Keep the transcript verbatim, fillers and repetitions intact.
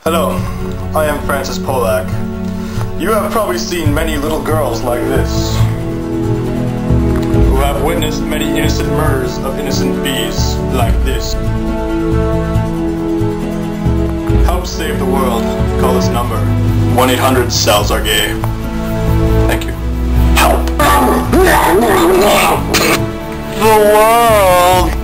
Hello, I am Francis Polak. You have probably seen many little girls like this, who have witnessed many innocent murders of innocent bees like this. Help save the world. Call this number. one eight hundred cells are gay. Thank you. Help! The world!